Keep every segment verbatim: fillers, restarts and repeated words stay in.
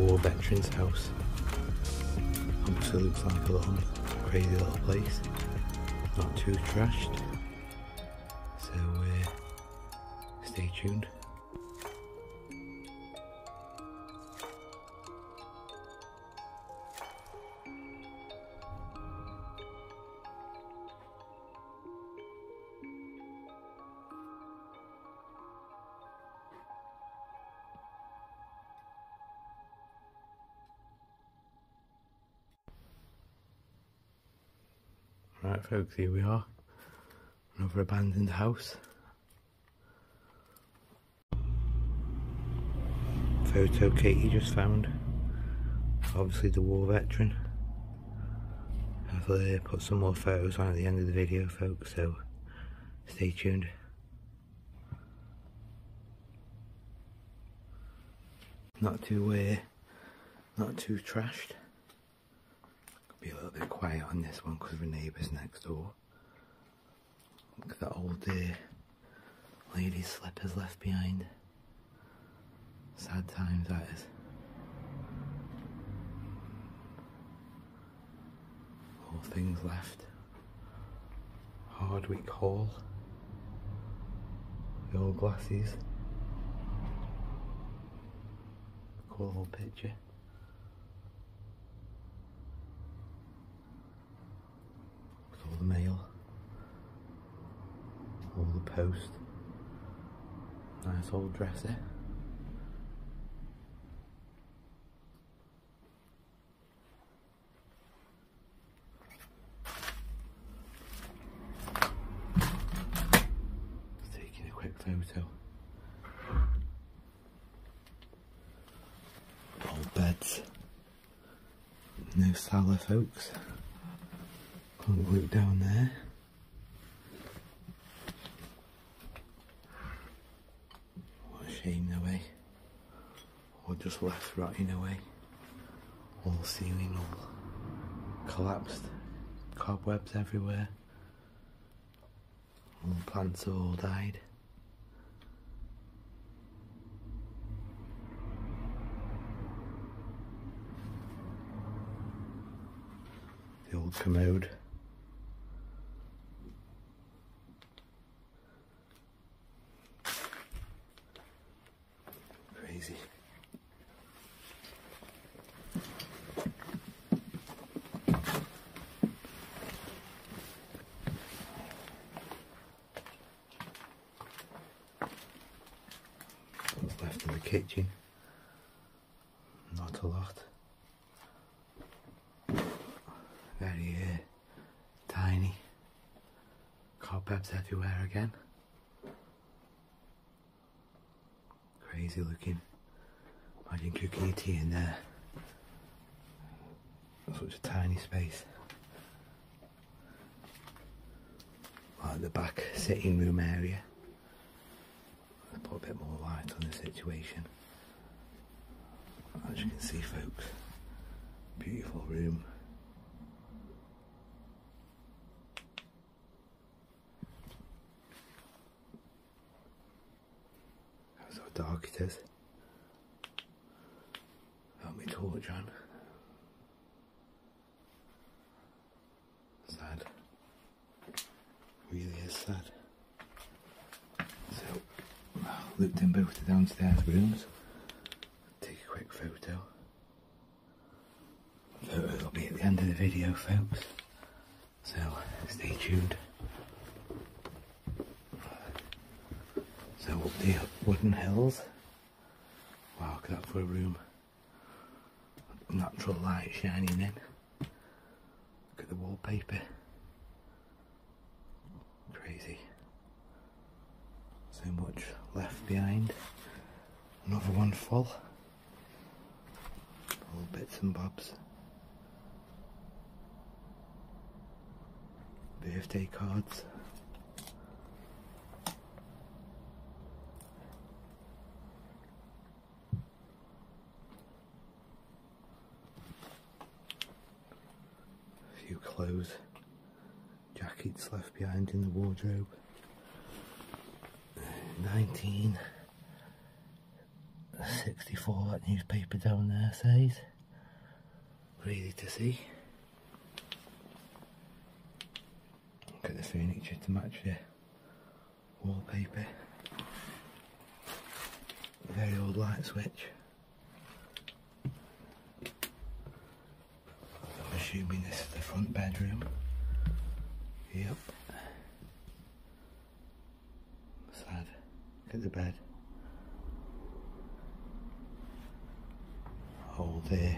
war veteran's house. Obviously looks like a little crazy little place, not too trashed, so uh, stay tuned. Right folks, here we are, another abandoned house. Photo Katie just found, obviously the war veteran. I'll uh, put some more photos on at the end of the video folks, so stay tuned. Not too, uh, not too trashed. Be a little bit quiet on this one because of the neighbours next door. Look at that old uh, lady's slippers left behind. Sad times that is. All things left. Hardwick Hall. The old glasses. Cool little picture. All the mail, all the post, nice old dresser. Just taking a quick photo. Old beds, no cellar folks. Can't look down there. What a shame no way. Or just left rotting away. All ceiling all collapsed. Cobwebs everywhere. All the plants have all died. The old commode. Crazy. What's left in the kitchen? Not a lot. Very uh, tiny. Cobwebs everywhere again. Crazy looking. Imagine cooking your tea in there. Such a tiny space. Like the back sitting room area. Let's put a bit more light on the situation. As you can see folks, beautiful room. That's how dark it is. Got my torch on. Sad. Really is sad. So, I looked in both the downstairs rooms. Take a quick photo. Photo will be at the end of the video, folks. So, stay tuned. So, up the wooden hills. Wow, look at that for a room. Natural light shining in. Look at the wallpaper. Crazy. So much left behind. Another one full. All bits and bobs. Birthday cards. A few clothes. Jackets left behind in the wardrobe. nineteen sixty-four, that newspaper down there says. Really to see. Look at the furniture to match the wallpaper. Very old light switch. I'm assuming this is the front bedroom. Yep. Sad. Look at the bed. Old uh,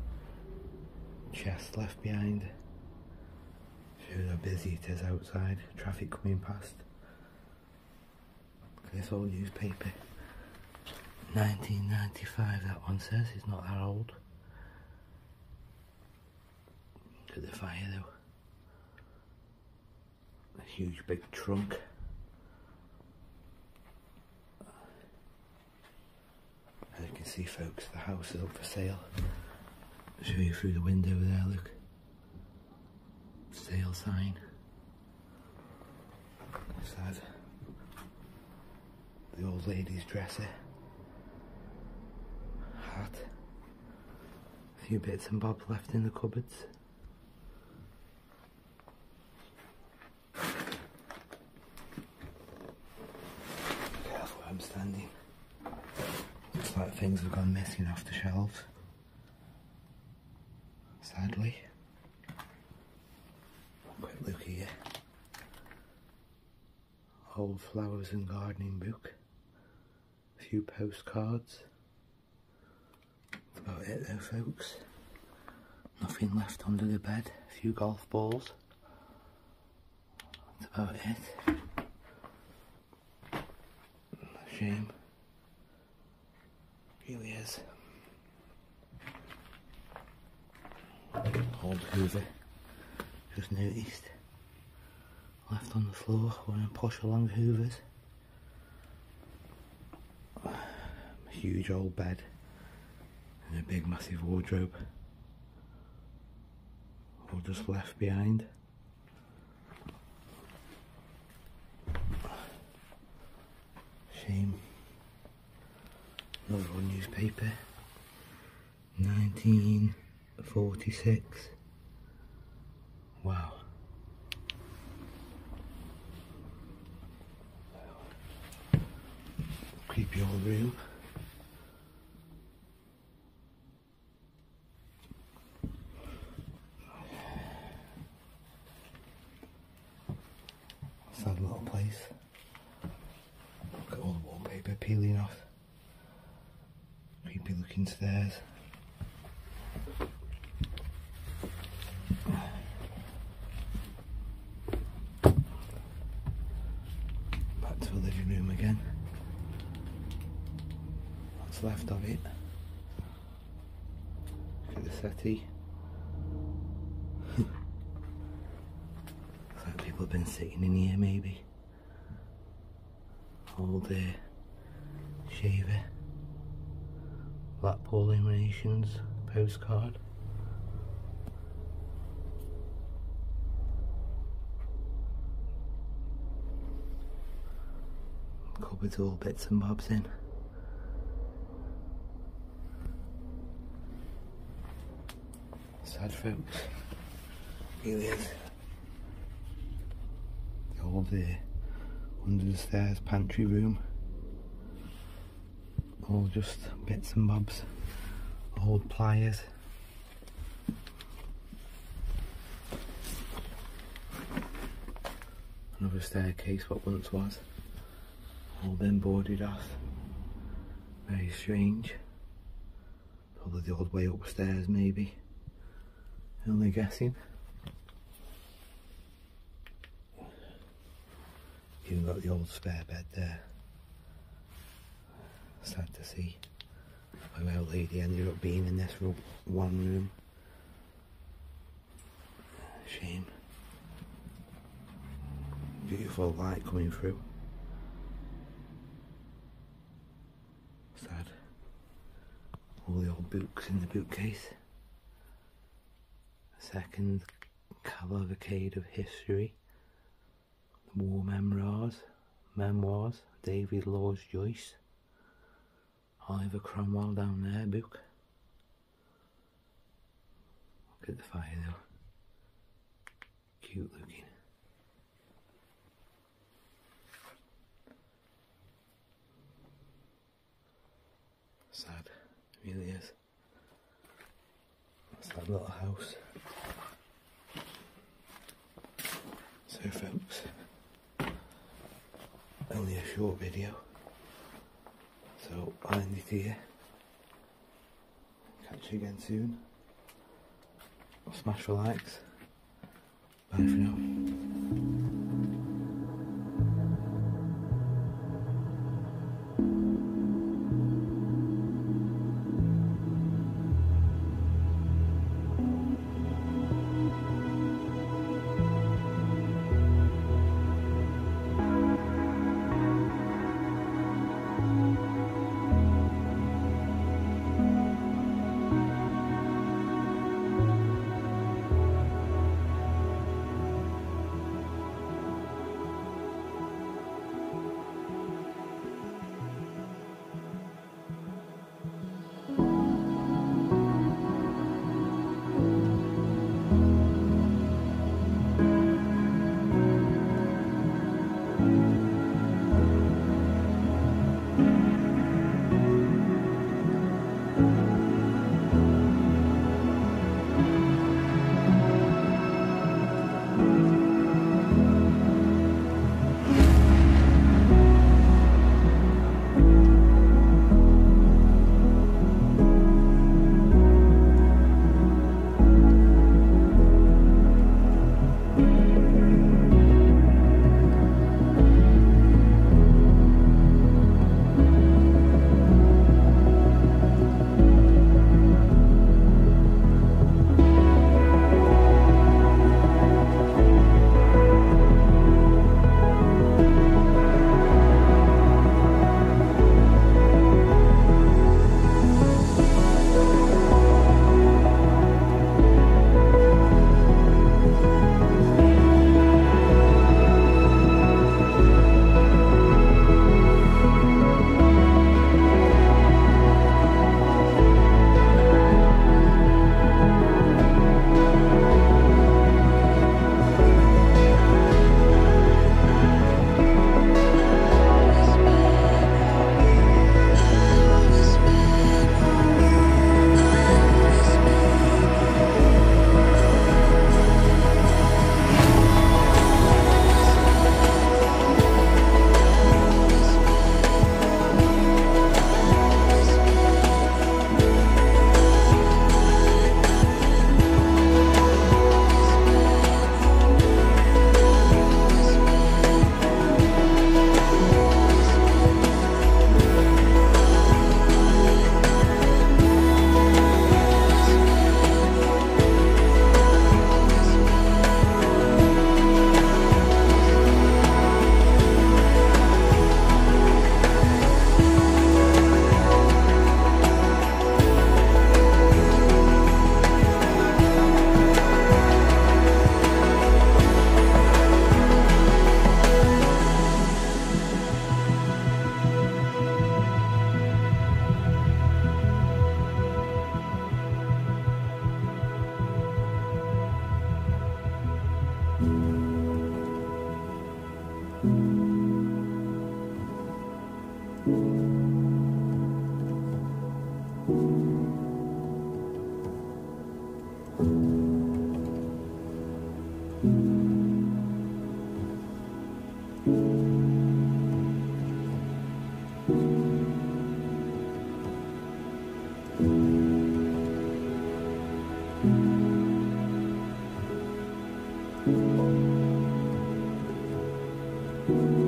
chest left behind. Shows how busy it is outside. Traffic coming past. Look at this old newspaper. nineteen ninety-five that one says. It's not that old. Look at the fire though. A huge big trunk. As you can see folks, the house is up for sale. I'll show you through the window there, look. Sale sign. Sad. The old lady's dresser. Hat. A few bits and bobs left in the cupboards. Careful where I'm standing. Looks like things have gone missing off the shelves. Sadly. Quick look here. Old flowers and gardening book. A few postcards. That's about it though folks. Nothing left under the bed. A few golf balls. That's about it. A shame. Really is. Old Hoover. Just noticed. Left on the floor, one of posh along Hoovers. A huge old bed and a big massive wardrobe. All just left behind. Shame. Another old newspaper. nineteen forty-six. Wow. Creepy old room. Sad little place. Look at all the wallpaper peeling off. Creepy looking stairs. Back to the living room again. What's left of it? Look at the settee. Looks like people have been sitting in here maybe. Old uh, shaver. Blackpool Emanations postcard. Cupboards all bits and bobs in. Sad folks. Really is. The old uh, under the stairs pantry room. All just bits and bobs. Old pliers. Another staircase what once was. All been boarded off. Very strange. Probably the old way upstairs maybe. Only guessing. Even got the old spare bed there. Sad to see. My old lady ended up being in this one room. Shame. Beautiful light coming through. Sad. All the old books in the bookcase. Second cavalcade of history. War memoirs. Memoirs. David Lawes Joyce. Oliver Cromwell down there book. Look at the fire though. Cute looking. Sad, it really is. That's that little house. So folks, only a short video, so I'll end it here. Catch you again soon. Smash the likes. Bye for now. Thank you.